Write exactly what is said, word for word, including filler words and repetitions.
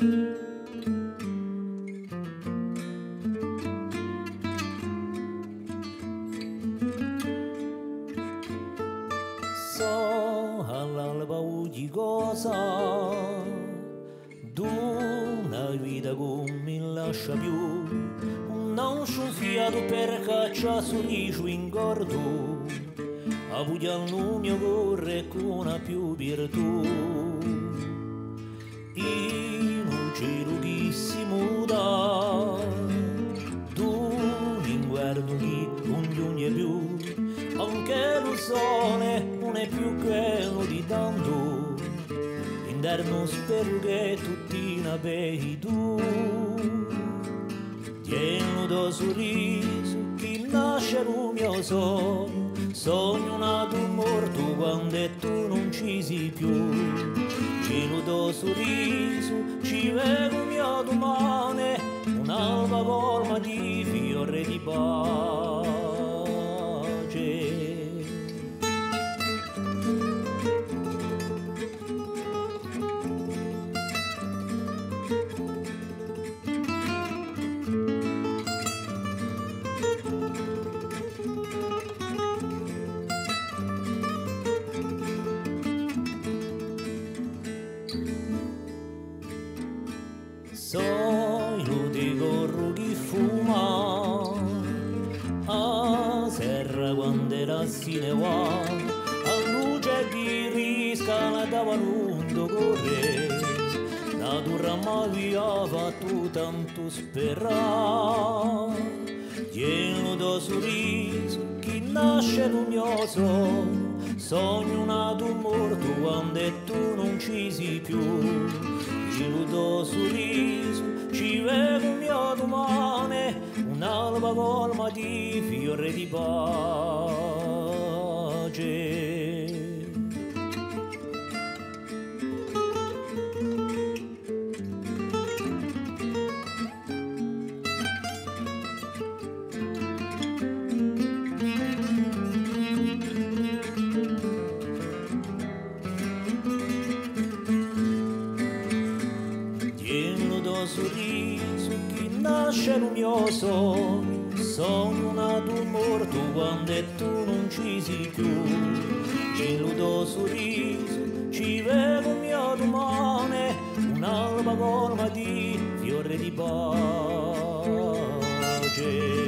So all'alba ogni cosa d'una vita che mi lascia più, non sciufiato per caccia sorriso in gordo, a puglia il mio corre con più virtù. In un cielo che si muda, d'un inguardo che non giunge più, anche lo sole non è più quello di tanto, inverno spero che tutti ne vedi tu. Tieno da sorriso che nasce il mio sogno, sogno nato morto quando tu non ci sei più. Tieno da sorriso ci vedo il mio domani, un'alba colma di fiore di pace. Sogno di corro che fuma a serra quando era sine va, a luce che riscala dava lungo corre, la turra m'aveva fatto tanto sperare. Pieno da sorriso che nasce il mio sogno, sogno nato morto quando tu non ci sei più. Pieno da sorriso ci vedo il mio domani, un'alba colma di fiore di pace. Sorriso che nasce il mio sogno, sogno nato morto quando tu non ci sei più. Illudo sorriso ci vedo il mio domani, un'alba colma di fiore di pace.